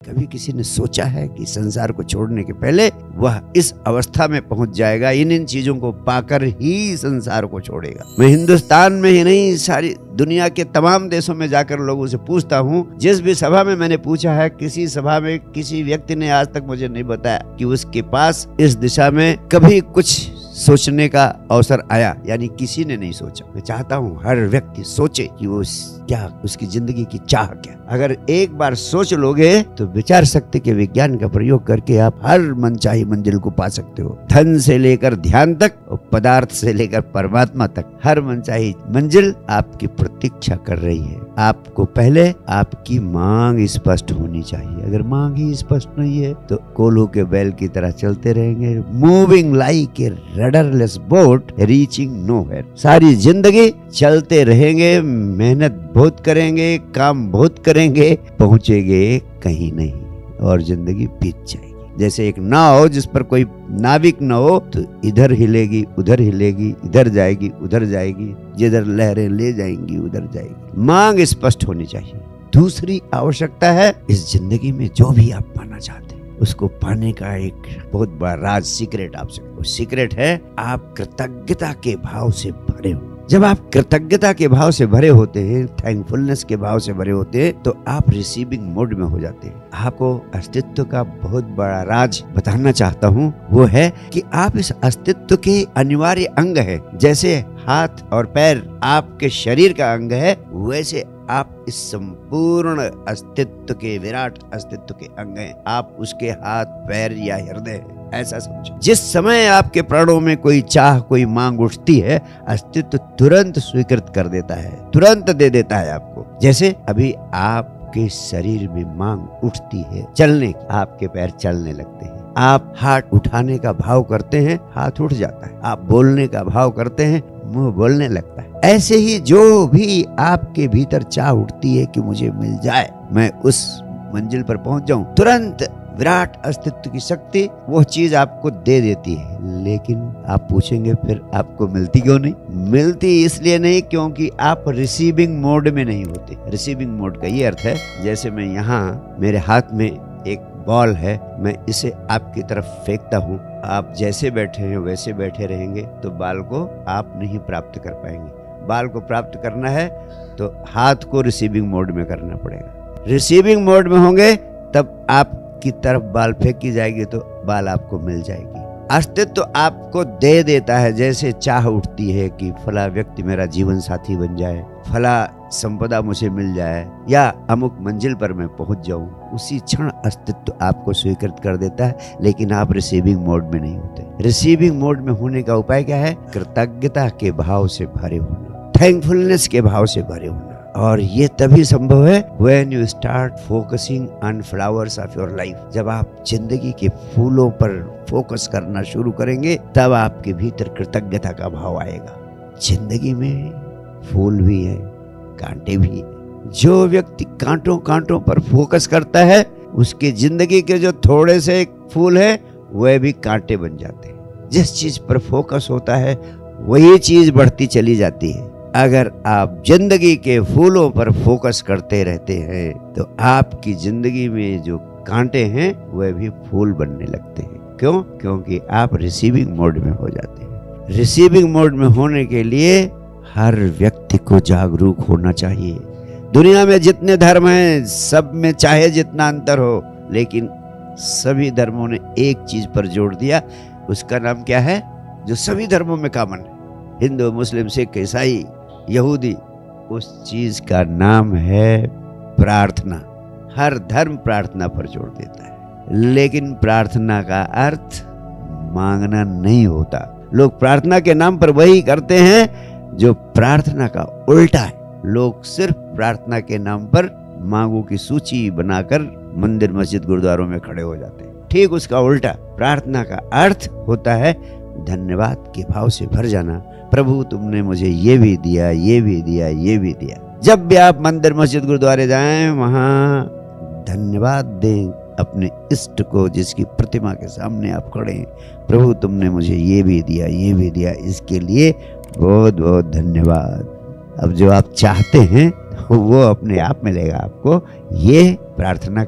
कभी किसी ने सोचा है कि संसार को छोड़ने के पहले वह इस अवस्था में पहुंच जाएगा, इन चीजों को पाकर ही संसार को छोड़ेगा। मैं हिंदुस्तान में ही नहीं, सारी दुनिया के तमाम देशों में जाकर लोगों से पूछता हूँ, जिस भी सभा में मैंने पूछा है, किसी सभा में किसी व्यक्ति ने आज तक मुझे नहीं बताया कि उसके पास इस दिशा में कभी कुछ सोचने का अवसर आया, यानी किसी ने नहीं सोचा। मैं चाहता हूँ हर व्यक्ति सोचे कि वो क्या, उसकी जिंदगी की चाह क्या। अगर एक बार सोच लोगे तो विचार शक्ति के विज्ञान का प्रयोग करके आप हर मनचाही मंजिल को पा सकते हो। धन से लेकर ध्यान तक और पदार्थ से लेकर परमात्मा तक हर मनचाही मंजिल आपकी प्रतीक्षा कर रही है। आपको पहले आपकी मांग स्पष्ट होनी चाहिए। अगर मांग ही स्पष्ट नहीं है तो कोल्हू के बैल की तरह चलते रहेंगे, moving like a rudderless boat reaching nowhere. सारी जिंदगी चलते रहेंगे, मेहनत बहुत करेंगे, काम बहुत करेंगे, पहुंचेंगे कहीं नहीं और जिंदगी बीत जाएगी। जैसे एक नाव जिस पर कोई नाविक न हो तो इधर हिलेगी, उधर हिलेगी, इधर जाएगी, उधर जाएगी, जिधर लहरें ले जाएंगी उधर जाएगी। मांग स्पष्ट होनी चाहिए। दूसरी आवश्यकता है, इस जिंदगी में जो भी आप पाना चाहते हैं उसको पाने का एक बहुत बड़ा राज, सीक्रेट आपसे। वो सीक्रेट है, आप कृतज्ञता के भाव से भरे हो। जब आप कृतज्ञता के भाव से भरे होते हैं, थैंकफुलनेस के भाव से भरे होते हैं, तो आप रिसीविंग मोड में हो जाते हैं। आपको अस्तित्व का बहुत बड़ा राज बताना चाहता हूँ, वो है कि आप इस अस्तित्व के अनिवार्य अंग है। जैसे हाथ और पैर आपके शरीर का अंग है, वैसे आप इस संपूर्ण अस्तित्व के, विराट अस्तित्व के अंग हैं। आप उसके हाथ, पैर या हृदय हैं, ऐसा समझो। जिस समय आपके प्राणों में कोई चाह, कोई मांग उठती है, अस्तित्व तुरंत स्वीकृत कर देता है, तुरंत दे देता है आपको। जैसे अभी आपके शरीर में मांग उठती है चलने की, आपके पैर चलने लगते हैं। आप हाथ उठाने का भाव करते हैं, हाथ उठ जाता है। आप बोलने का भाव करते हैं, मुंह बोलने लगता है। ऐसे ही जो भी आपके भीतर चाह उठती है कि मुझे मिल जाए, मैं उस मंजिल पर पहुंच जाऊं, तुरंत विराट अस्तित्व की शक्ति वो चीज आपको दे देती है। लेकिन आप पूछेंगे फिर आपको मिलती क्यों नहीं? मिलती इसलिए नहीं क्योंकि आप रिसीविंग मोड में नहीं होते। रिसीविंग मोड का ये अर्थ है, जैसे मैं यहाँ, मेरे हाथ में एक बॉल है, मैं इसे आपकी तरफ फेंकता हूँ, आप जैसे बैठे हैं वैसे बैठे रहेंगे तो बाल को आप नहीं प्राप्त कर पाएंगे। बाल को प्राप्त करना है तो हाथ को रिसीविंग मोड में करना पड़ेगा। रिसीविंग मोड में होंगे तब आपकी तरफ बाल फेंकी जाएगी तो बाल आपको मिल जाएगी। अस्तित्व आपको दे देता है। जैसे चाह उठती है कि फला व्यक्ति मेरा जीवन साथी बन जाए, फला संपदा मुझे मिल जाए, या अमुक मंजिल पर मैं पहुंच जाऊं, उसी क्षण अस्तित्व आपको स्वीकृत कर देता है। लेकिन आप रिसीविंग मोड में नहीं होते। रिसीविंग मोड में होने का उपाय क्या है? कृतज्ञता के भाव से भरे होना, थैंकफुलनेस के भाव से भरे होना। और ये तभी संभव है when you start focusing on flowers of your life। जब आप जिंदगी के फूलों पर फोकस करना शुरू करेंगे तब आपके भीतर कृतज्ञता का भाव आएगा। जिंदगी में फूल भी है, कांटे भी है। जो व्यक्ति कांटों कांटों पर फोकस करता है, उसकी जिंदगी के जो थोड़े से फूल है वह भी कांटे बन जाते हैं। जिस चीज पर फोकस होता है वही चीज बढ़ती चली जाती है। अगर आप जिंदगी के फूलों पर फोकस करते रहते हैं तो आपकी जिंदगी में जो कांटे हैं वह भी फूल बनने लगते हैं। क्यों? क्योंकि आप रिसीविंग मोड में हो जाते हैं। रिसीविंग मोड में होने के लिए हर व्यक्ति को जागरूक होना चाहिए। दुनिया में जितने धर्म हैं सब में चाहे जितना अंतर हो, लेकिन सभी धर्मों ने एक चीज पर जोर दिया। उसका नाम क्या है? जो सभी धर्मों में कॉमन है, हिंदू, मुस्लिम, सिख, ईसाई, यहूदी, उस चीज का नाम है प्रार्थना। हर धर्म प्रार्थना पर जोर देता है, लेकिन प्रार्थना का अर्थ मांगना नहीं होता। लोग प्रार्थना के नाम पर वही करते हैं जो प्रार्थना का उल्टा है। लोग सिर्फ प्रार्थना के नाम पर मांगों की सूची बनाकर मंदिर, मस्जिद, गुरुद्वारों में खड़े हो जाते हैं। ठीक उसका उल्टा। प्रार्थना का अर्थ होता है धन्यवाद के भाव से भर जाना। प्रभु तुमने मुझे ये भी दिया, ये भी दिया, ये भी दिया। जब भी आप मंदिर, मस्जिद, गुरुद्वारे जाएं, वहां धन्यवाद दें अपने इष्ट को, जिसकी प्रतिमा के सामने आप खड़े हैं। प्रभु तुमने मुझे ये भी दिया, ये भी दिया, इसके लिए बहुत बहुत धन्यवाद। अब जो आप चाहते हैं वो अपने आप मिलेगा आपको। ये प्रार्थना का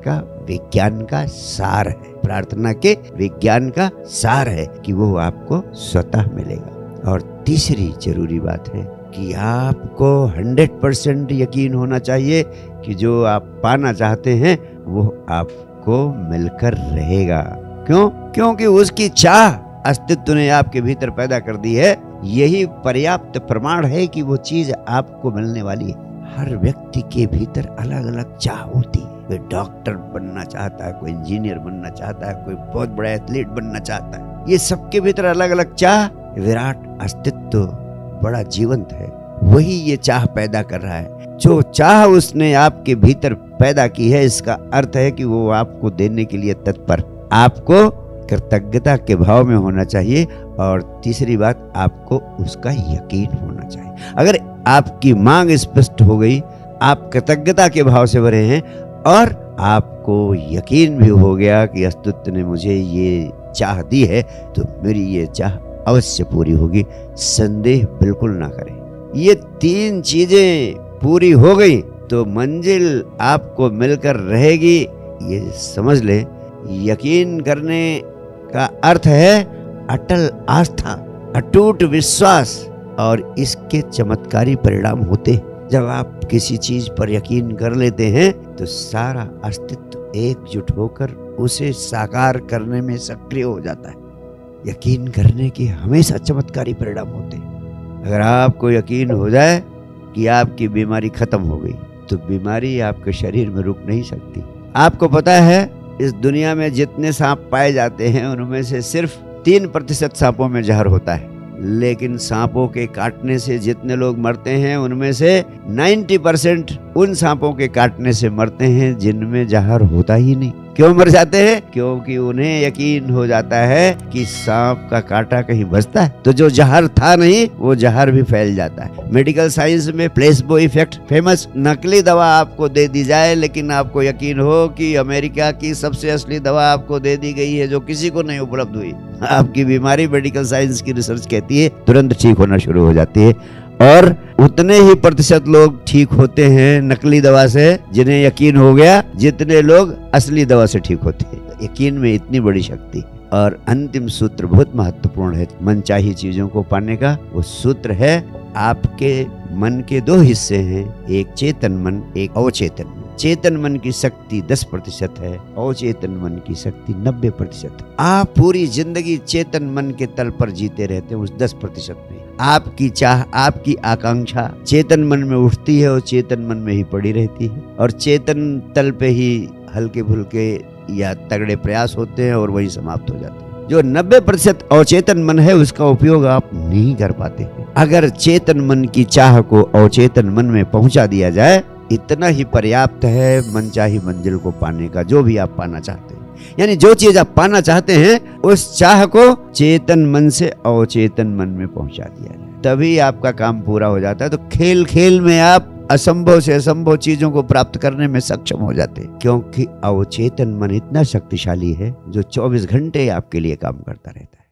विज्ञान का सार है, प्रार्थना के विज्ञान का सार है कि वो आपको स्वतः मिलेगा। और तीसरी जरूरी बात है कि आपको 100% यकीन होना चाहिए कि जो आप पाना चाहते हैं वो आपको मिलकर रहेगा। क्यों? क्योंकि उसकी चाह अस्तित्व ने आपके भीतर पैदा कर दी है। यही पर्याप्त प्रमाण है कि वो चीज आपको मिलने वाली है। हर व्यक्ति के भीतर अलग अलग चाह होती है। कोई डॉक्टर बनना चाहता है, कोई इंजीनियर बनना चाहता है, कोई बहुत बड़ा एथलीट बनना चाहता है। ये सबके भीतर अलग अलग चाह। विराट अस्तित्व बड़ा जीवंत है, वही ये चाह पैदा कर रहा है। जो चाह उसने आपके भीतर पैदा की है, इसका अर्थ है कि वो आपको देने के लिए तत्पर। आपको कृतज्ञता के भाव में होना चाहिए। और तीसरी बात, आपको उसका यकीन होना चाहिए। अगर आपकी मांग स्पष्ट हो गई, आप कृतज्ञता के भाव से भरे हैं और आपको यकीन भी हो गया कि अस्तित्व ने मुझे ये चाह दी है, तो मेरी ये चाह अवश्य पूरी होगी, संदेह बिल्कुल ना करें। ये तीन चीजें पूरी हो गई तो मंजिल आपको मिलकर रहेगी, ये समझ ले। यकीन करने का अर्थ है अटल आस्था, अटूट विश्वास, और इसके चमत्कारी परिणाम होते हैं। जब आप किसी चीज पर यकीन कर लेते हैं तो सारा अस्तित्व एकजुट होकर उसे साकार करने में सक्रिय हो जाता है। यकीन करने के हमेशा चमत्कारी परिणाम होते हैं। अगर आपको यकीन हो जाए कि आपकी बीमारी खत्म हो गई, तो बीमारी आपके शरीर में रुक नहीं सकती। आपको पता है इस दुनिया में जितने सांप पाए जाते हैं उनमें से सिर्फ 3% सांपों में जहर होता है, लेकिन सांपों के काटने से जितने लोग मरते हैं उनमें से 90% उन सांपों के काटने से मरते हैं जिनमें जहर होता ही नहीं। क्यों मर जाते हैं? क्योंकि उन्हें यकीन हो जाता है कि सांप का कांटा कहीं बचता है तो जो जहर था नहीं वो जहर भी फैल जाता है। मेडिकल साइंस में प्लेसबो इफेक्ट फेमस। नकली दवा आपको दे दी जाए लेकिन आपको यकीन हो कि अमेरिका की सबसे असली दवा आपको दे दी गई है जो किसी को नहीं उपलब्ध हुई, आपकी बीमारी मेडिकल साइंस की रिसर्च कहती है तुरंत ठीक होना शुरू हो जाती है। और उतने ही प्रतिशत लोग ठीक होते हैं नकली दवा से जिन्हें यकीन हो गया, जितने लोग असली दवा से ठीक होते हैं। यकीन में इतनी बड़ी शक्ति। और अंतिम सूत्र बहुत महत्वपूर्ण है मनचाही चीजों को पाने का। वो सूत्र है आपके मन के 2 हिस्से हैं, एक चेतन मन, एक अवचेतन मन। चेतन मन की शक्ति 10% है, अवचेतन मन की शक्ति 90%। आप पूरी जिंदगी चेतन मन के तल पर जीते रहते हैं उस 10% में। आपकी चाह, आपकी आकांक्षा चेतन मन में उठती है और चेतन मन में ही पड़ी रहती है, और चेतन तल पे ही हल्के फुल्के या तगड़े प्रयास होते हैं और वही समाप्त हो जाते हैं। जो 90% अवचेतन मन है उसका उपयोग आप नहीं कर पाते हैं। अगर चेतन मन की चाह को अवचेतन मन में पहुंचा दिया जाए, इतना ही पर्याप्त है मनचाही मंजिल को पाने का, जो भी आप पाना चाहते हैं। यानी जो चीज आप पाना चाहते हैं उस चाह को चेतन मन से अवचेतन मन में पहुंचा दिया जाए, तभी आपका काम पूरा हो जाता है। तो खेल खेल में आप असंभव से असंभव चीजों को प्राप्त करने में सक्षम हो जाते हैं, क्योंकि अवचेतन मन इतना शक्तिशाली है जो 24 घंटे आपके लिए काम करता रहता है।